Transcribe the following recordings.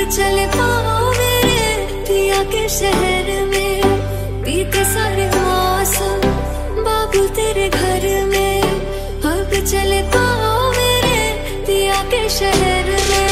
चले पाओ मेरे पिया के शहर में, बीते सारे मौसम बाबू तेरे घर में। अब चले पाओ मेरे पिया के शहर में।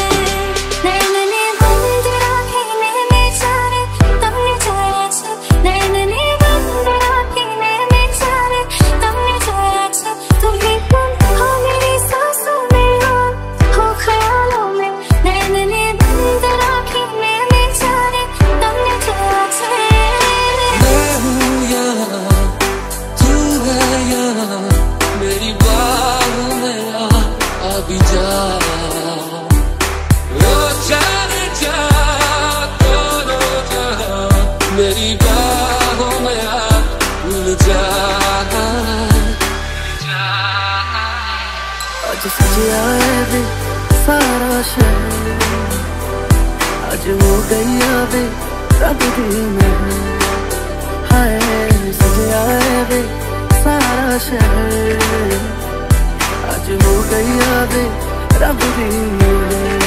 मेरी बाहों में आ भूल जा। आज सजिया है सारा शहर, आज हो गई आवे रब दी महर। हाय सजिया है सारा शहर, आज हो गई आवे रब दी महर।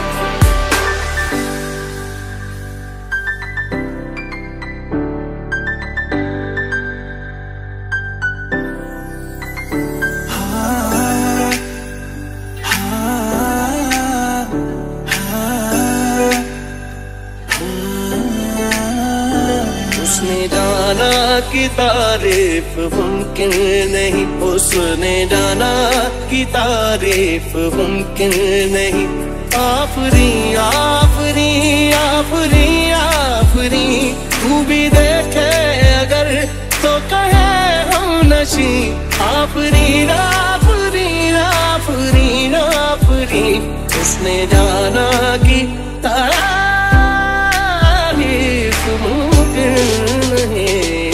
उसने जाना कि तारीफ मुमकिन नहीं, उसने जाना कि तारीफ मुमकिन नहीं। आफरी आफरी आफरी आफरी, तू भी देखे अगर तो कहे हम नशी। आफरी आफरी आफरी आफरी, उसने जाना कि तारीफ मुमकिन नहीं।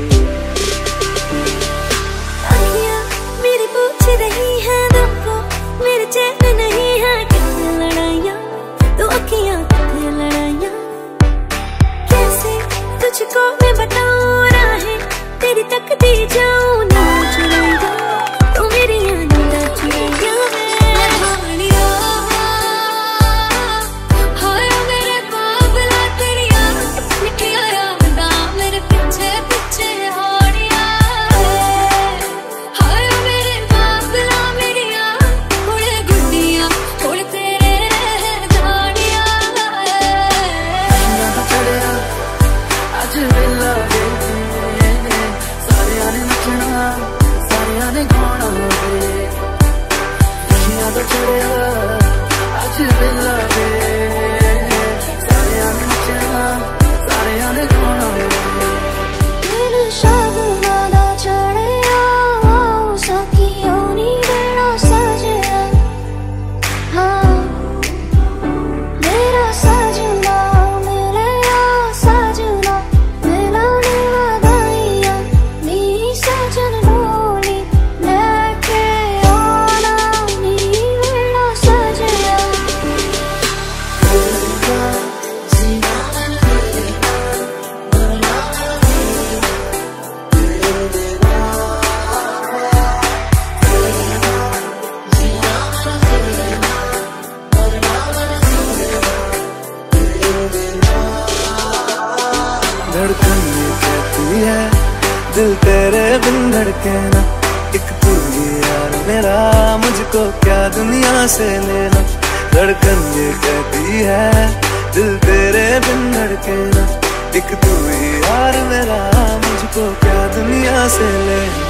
आँखियाँ मेरी पूछ रही है दिल को, मेरे चैन नहीं है कितनी लड़ाइयाँ। तो आँखियाँ कितनी लड़ाइयाँ, कैसे तुझको मैं बताऊँ राहें तेरी तकती जाऊँ ना चुराइया। तो मेरी आंधा चुराइया धड़कन ये कहती है दिल तेरे बिन धड़के ना। एक तू ही यार मेरा, मुझको क्या दुनिया से लेना। धड़कन ये कहती है दिल तेरे बिन धड़के ना। एक तू ही यार मेरा, मुझको क्या दुनिया से लेना।